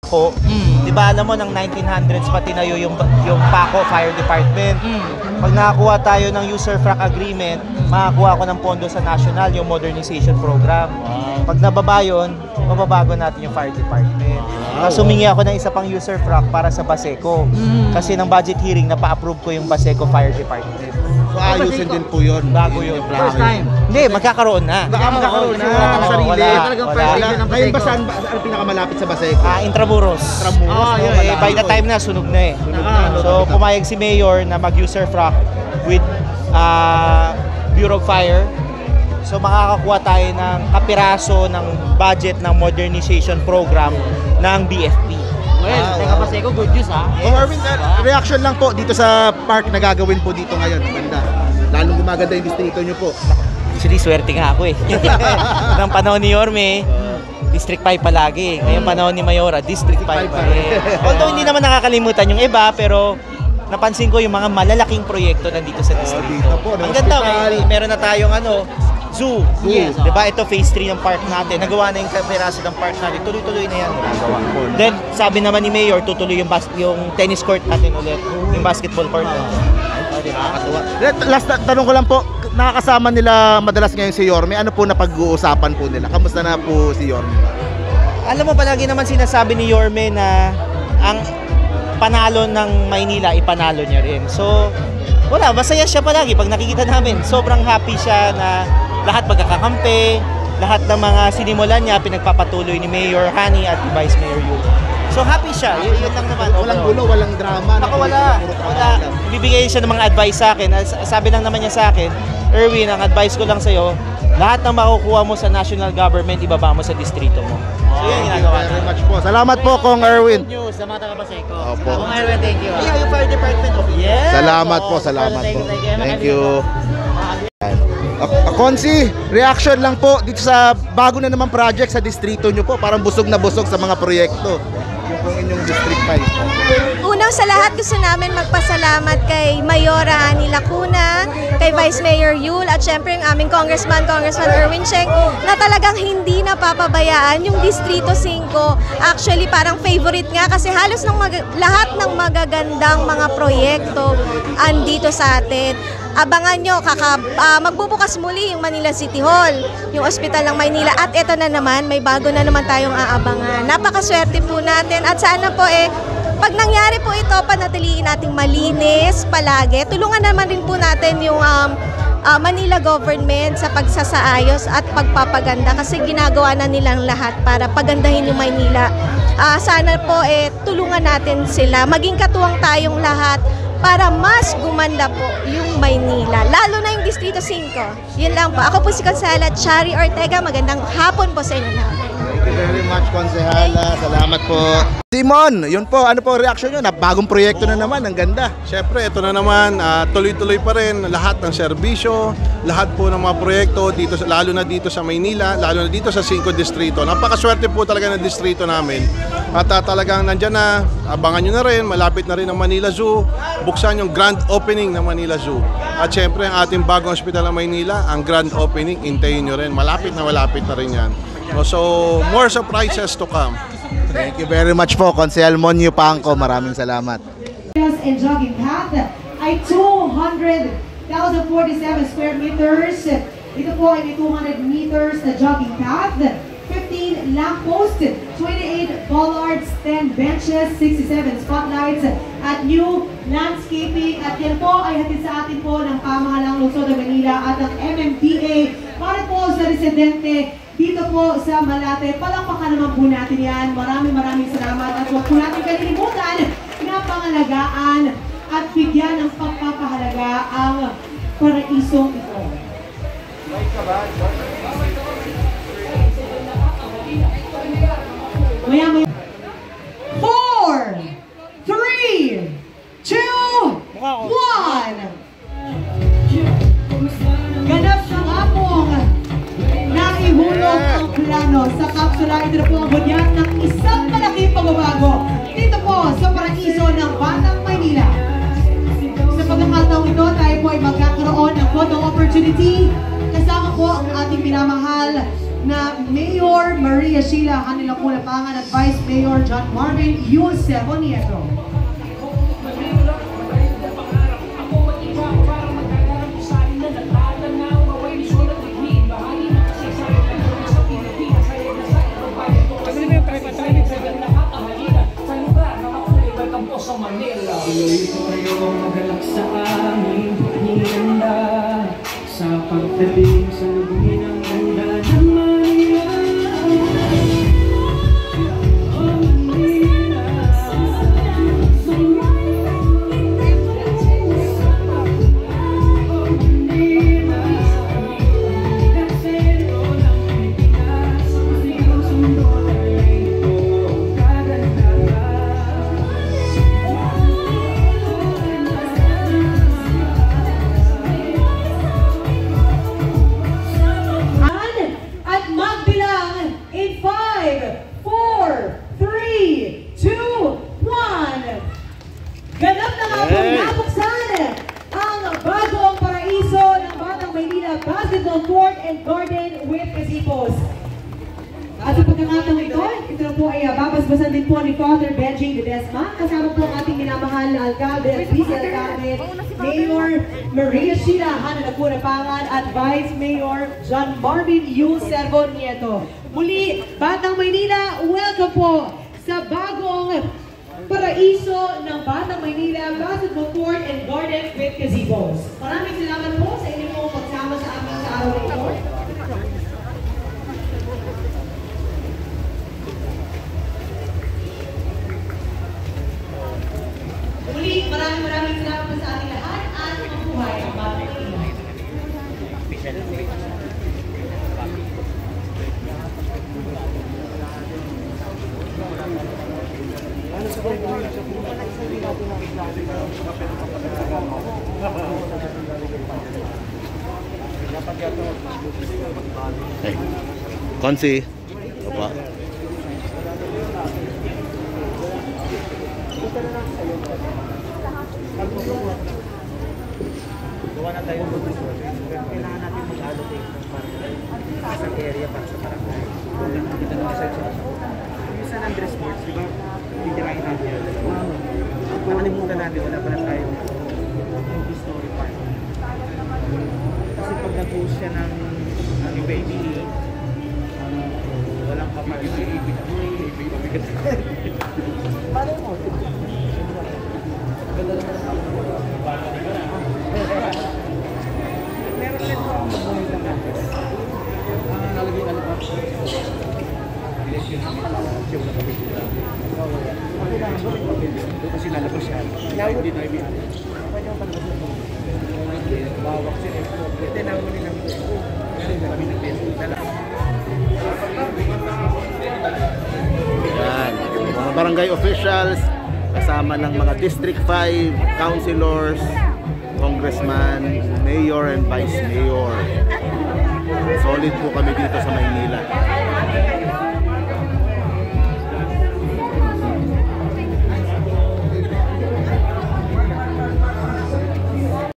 Po, di ba alam mo ng 1900s pa tinayo yung Paco Fire Department. Pag nakakuha tayo ng user frac agreement, makakuha ko ng pondo sa national, yung modernization program. Pag nababa yun, mababago natin yung fire department. Tapos humingi ako ng isa pang user frac para sa Baseco. Kasi ng budget hearing, napa-approve ko yung Baseco Fire Department. So ayusin din po yun. Bago yun. First time. Hindi, magkakaroon na. Magkakaroon na. Sarili. Talagang first time yun ang Ngayon ba Baseco. saan ang pinakamalapit sa Baseco? Intramuros. By the time na, sunog na eh. So pumayag si Mayor na mag-user frac with Bureau of Fire. So makakakuha tayo ng kapiraso ng budget ng modernization program ng BFP. Well, teka Baseco, good news ha. Kung Erwin, reaction lang po dito sa park na gagawin po dito ngayon. Maganda. Lalong gumaganda yung distrito nyo po. Actually, swerte nga ako eh. Nang panahon ni Yorme, District 5 palagi. Ngayong panahon ni Mayora, District 5 pa rin. Although hindi naman nakakalimutan yung iba, pero napansin ko yung mga malalaking proyekto nandito sa distrito. Dito po, Ang ganda, meron na tayong zoo. Yes, Diba? Ito phase 3 ng park natin. Nagawa na yung kapiraso ng park natin. Tuloy-tuloy na yan. Then, sabi naman ni Mayor, tutuloy yung tennis court natin ulit. Yung basketball court. Last tanong ko lang po, nakakasama nila madalas ngayon si Yorme. Ano po na pag-uusapan po nila? Kamusta na po si Yorme? Alam mo, palagi naman sinasabi ni Yorme na ang panalo ng Maynila, ipanalo niya rin. So, wala, masaya siya palagi pag nakikita namin. Sobrang happy siya na lahat magkakakampi, lahat ng mga sinimulan niya, pinagpapatuloy ni Mayor Hani at Vice Mayor Yu. So happy siya, yun lang naman. Walang gulo, walang drama. Ako wala. Bibigay siya ng mga advice sa akin. Sabi lang naman niya sa akin, Erwin, ang advice ko lang sa'yo, lahat ng makukuha mo sa national government, ibaba mo sa distrito mo. So yun ginagawa Very much po. Salamat po, Kong Erwin. Good news sa mga taga Baseco. Opo. Kung Erwin, thank you. Yeah, yung fire department. Yes. Salamat po, salamat po. Thank you. Konsi, reaction lang po dito sa bago na naman project sa distrito nyo po. Parang busog na busog sa mga proyekto. Yung pong inyong District 5. Unang sa lahat, gusto namin magpasalamat kay Mayora Ani Lacuna, kay Vice Mayor Yul, at syempre yung aming Congressman Erwin Cheng, na talagang hindi napapabayaan yung Distrito 5. Actually, parang favorite nga kasi halos lahat ng magagandang mga proyekto andito sa atin. Abangan nyo, magbubukas muli yung Manila City Hall, yung Ospital ng Maynila, at ito na naman, may bago na naman tayong aabangan. Napakaswerte po natin at sana po pag nangyari po ito, panatiliin nating malinis palagi. Tulungan naman din po natin yung Manila government sa pagsasaayos at pagpapaganda kasi ginagawa na nilang lahat para pagandahin yung Maynila. Sana po tulungan natin sila, maging katuwang tayong lahat para mas gumanda po yung Maynila, lalo na yung Distrito 5. Yun lang po. Ako po si Consala Chari Ortega. Magandang hapon po sa inyo lahat. Thank you very much, Konsehala. Salamat po. Simon, yun po, ano po reaction nyo? Bagong proyekto na naman, ang ganda. Siyempre, ito na naman, tuloy-tuloy pa rin lahat ng serbisyo, lahat po ng mga proyekto, dito, lalo na dito sa Maynila, lalo na dito sa 5 distrito. Napakaswerte po talaga ng distrito namin. At talagang nandyan na, abangan nyo na rin, malapit na rin ang Manila Zoo, buksan yung grand opening ng Manila Zoo. At siyempre, ang ating bagong ospital ng Maynila, ang grand opening, hintayin nyo rin. Malapit na rin yan. So, more surprises to come. Thank you very much po, Konsehal Monyo Pangko. Maraming salamat. And jogging path ay 200,047 square meters. Ito po ay 200 meters na jogging path, 15 lampposts, 28 bollards, 10 benches, 67 spotlights, at new landscaping. At yan po ay hatid sa atin po ng pamahalang lungsod ng Manila at ang MMDA para po sa residente dito po sa Malate. Palakpakan naman po natin yan. Maraming salamat at huwag po natin kalilimutan na pangalagaan at bigyan ng pagpapahalaga ang paraisong ito. Maya. 4, 3, 2, 1. Ganap sa nga pong naihulog ang plano sa kapsula. Ito na po ang bunyag ng isang malaking pagbabago dito po sa paraiso ng Batang Maynila. Sa pagkakataong ito, tayo po ay magkakaroon ng photo opportunity kasama po ang ating minamahal na Mayor Maria Sheila Hanila Culapangan at Vice Mayor John Marvin Yusef Nieto. Sa aming hinanda sa pagdating sa lubi ng ganda ng Manila. Oh Manila, oh Manila, nagsero ng Pilipinas, sinusundo na ito kagandahan. At magbilang in 5, 4, 3, 2, 1. Ganap na nga po nabuksan ang bagong paraiso ng Batang Maynila Basketball Court and Garden with Gazebos. At sa pagkakataong ito na po ay babasbasan din po ni Father Benji Ledesma. Kasama po ang ating minamahal na alkalde at vice-alkalde, Mayor Maria Sheila Hanila Culapangan at Vice Mayor John Marvin Yusef Nieto. Muli, Batang Maynila, welcome po sa bagong paraiso ng Batang Maynila Basketball Court and Garden with Gazebos. Maraming salamat po sa inyong pagsama sa amin sa araw na ito. Muli, maraming salamat po sa ating lahat at mabuhay ang Batang Maynila. Konsi. Apa? Gawa na tayo ng resort. Kailangan natin mag-allocate para sa area para sa barangay. Kita naman sa yung San Andres Sports, di ba? Titirahin natin yun. Nakalimutan natin, wala pala tayo yung history park. Kasi pag nag-host siya ng baby, walang kapag yung ibig. Paano mo? Ganda naman meron din po ang mabuhay ng natin. Nalagay na lang ako. Election namin. Siya wala kami sila. Kailangan ko rin kami. Doon kasi lalabas siya. Hindi na ibig. Pwede yung palabas ito. Bawak siya. Ito na mo nilang ito. Meron na kami ng best. Yan. Mga barangay officials, kasama ng mga District 5, councilors, congressman, mayor and vice mayor. Solid po kami dito sa Maynila.